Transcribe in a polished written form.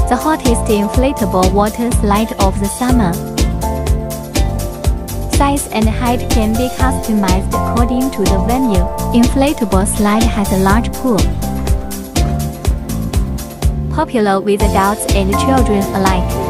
the hottest inflatable water slide of the summer. Size and height can be customized according to the venue. Inflatable Slide has a large pool, popular with adults and children alike.